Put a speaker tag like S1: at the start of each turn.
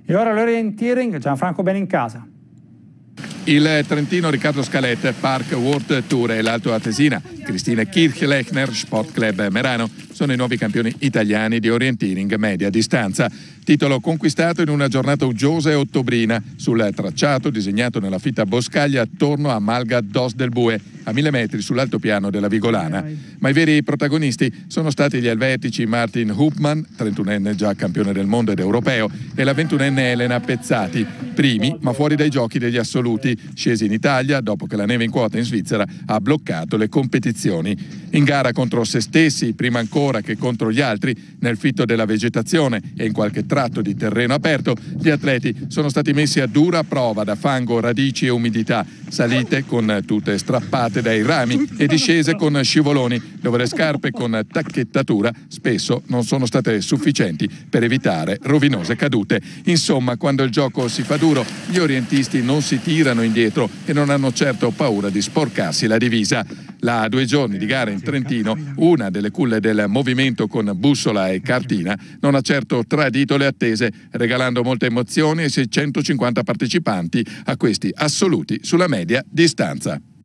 S1: E ora l'orienteering, Gianfranco Benincasa.
S2: Il trentino Riccardo Scalet, Park World Tour, e l'Alto Atesina Christine Kirchlechner, Sport Club Merano, sono i nuovi campioni italiani di orienteering media distanza. Titolo conquistato in una giornata uggiosa e ottobrina sul tracciato disegnato nella fitta boscaglia attorno a Malga d'Os del Bue, a 1000 metri sull'altopiano della Vigolana. Ma i veri protagonisti sono stati gli elvetici Martin Hupman, 31enne già campione del mondo ed europeo, e la 21enne Elena Pezzati, primi ma fuori dai giochi degli assoluti, scesi in Italia dopo che la neve in quota in Svizzera ha bloccato le competizioni. In gara contro se stessi, prima ancora che contro gli altri, nel fitto della vegetazione e in qualche tratto di terreno aperto, gli atleti sono stati messi a dura prova da fango, radici e umidità, salite con tute strappate dai rami e discese con scivoloni, dove le scarpe con tacchettatura spesso non sono state sufficienti per evitare rovinose cadute. Insomma, quando il gioco si fa duro, gli orientisti non si tirano indietro e non hanno certo paura di sporcarsi la divisa. La 2 giorni di gara in Trentino, una delle culle del movimento con bussola e cartina, non ha certo tradito le attese, regalando molte emozioni ai 650 partecipanti a questi assoluti sulla media distanza.